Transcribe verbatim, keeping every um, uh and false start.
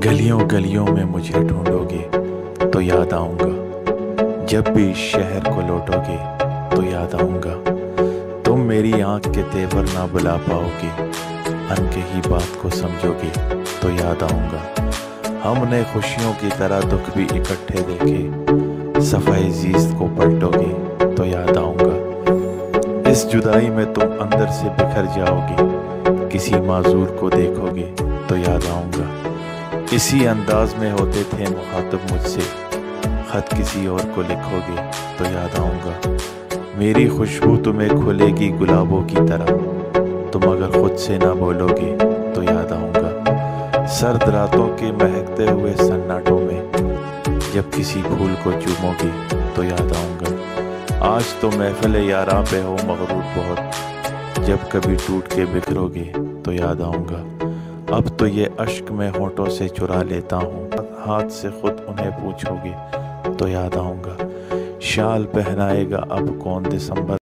گلیوں گلیوں میں مجھے ڈھونڈو گے تو یاد آؤں گا، جب بھی اس شہر کو لوٹو گے تو یاد آؤں گا۔ تم میری آنکھ کے تیور نہ بلا پاؤ گے، ان کہی بات کو سمجھو گے تو یاد آؤں گا۔ ہم نے خوشیوں کی طرح دکھ بھی اکٹھے دیکھے، صفحۂ زیست کو پلٹو گے تو یاد آؤں گا۔ اس جدائی میں تم اندر سے بکھر جاؤ گے، کسی معذور کو دیکھو گے تو یاد آؤں گا۔ اسی انداز میں ہوتے تھے مخاطب مجھ سے، خط کسی اور کو لکھو گے تو یاد آؤں گا۔ میری خوشبو تمہیں کھلے گی گلابوں کی طرح، تم اگر خود سے نہ بولو گے تو یاد آؤں گا۔ سرد راتوں کے مہکتے ہوئے سناٹوں میں جب کسی پھول کو چومو گے تو یاد آؤں گا۔ آج تو محفل یاراں پہ ہو مغرور بہت، جب کبھی ٹوٹ کے بکھرو گے تو یاد آؤں گا۔ اب تو یہ اشک میں ہونٹوں سے چرا لیتا ہوں، ہاتھ سے خود انہیں پوچھو گے تو یاد آؤں گا۔ شال پہنائے گا اب کون دسمبر